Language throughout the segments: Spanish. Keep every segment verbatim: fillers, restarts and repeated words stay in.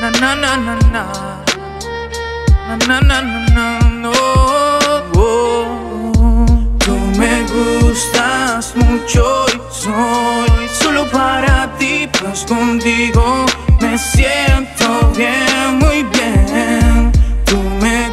Na na na na na. Na na na na na. No. Oh. Tú me gustas mucho y soy solo para ti, pues contigo me siento bien, muy bien. Tú me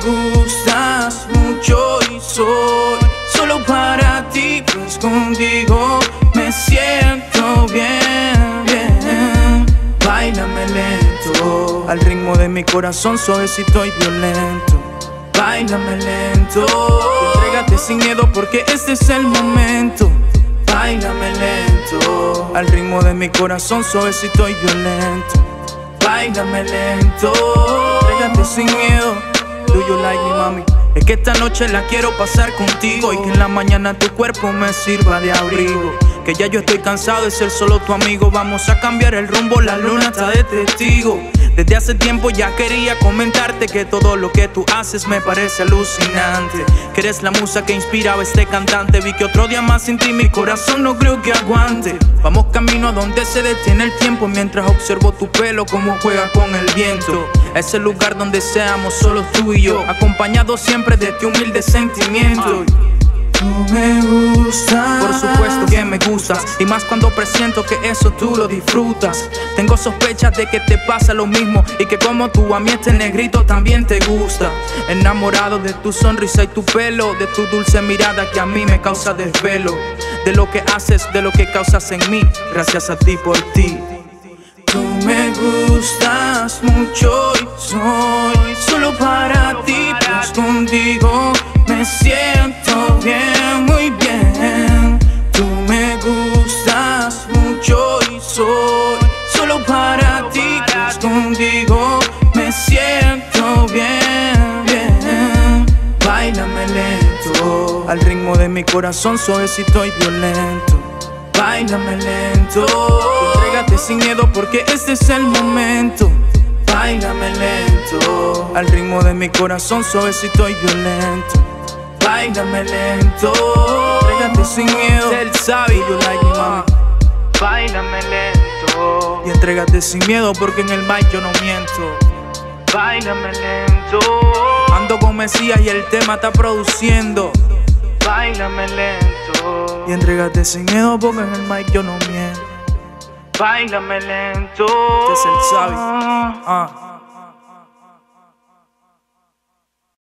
gustas mucho y soy solo para ti, pues contigo me siento bien, bien. Báilame lento, al ritmo de mi corazón suavecito y violento. Báilame lento, entrégate sin miedo porque este es el momento. Báilame lento, al ritmo de mi corazón suavecito y violento. Báilame lento, entrégate sin miedo. Do you like me, mami? Es que esta noche la quiero pasar contigo y que en la mañana tu cuerpo me sirva de abrigo. Que ya yo estoy cansado de ser solo tu amigo. Vamos a cambiar el rumbo, la luna está de testigo. Desde hace tiempo ya quería comentarte que todo lo que tú haces me parece alucinante. Que eres la musa que inspiraba a este cantante. Vi que otro día más sin ti mi corazón no creo que aguante. Vamos camino a donde se detiene el tiempo, mientras observo tu pelo como juega con el viento. A ese lugar donde seamos solo tú y yo, acompañados siempre de este humilde sentimiento. Tú me gustas, por supuesto que me gustas, y más cuando presiento que eso tú lo disfrutas. Tengo sospechas de que te pasa lo mismo y que como tú a mí este negrito también te gusta. Enamorado de tu sonrisa y tu pelo, de tu dulce mirada que a mí me causa desvelo. De lo que haces, de lo que causas en mí, gracias a ti por ti. Tú me gustas mucho y soy solo para ti, pues contigo me siento bien, muy bien. Tú me gustas mucho y soy solo para ti, pues contigo me siento bien, bien. Báilame lento, al ritmo de mi corazón suavecito y violento. Báilame lento, entrégate sin miedo porque este es el momento. Báilame lento, al ritmo de mi corazón suavecito y violento. Báilame lento, entrégate sin miedo. Él sabe, you like me, mami. Báilame lento y entrégate sin miedo porque en el mic yo no miento. Báilame lento, ando con Mesías y el tema está produciendo. Báilame lento y entrégate sin miedo porque en el mic yo no miento. Báilame lento. Este es el sabe. Ah.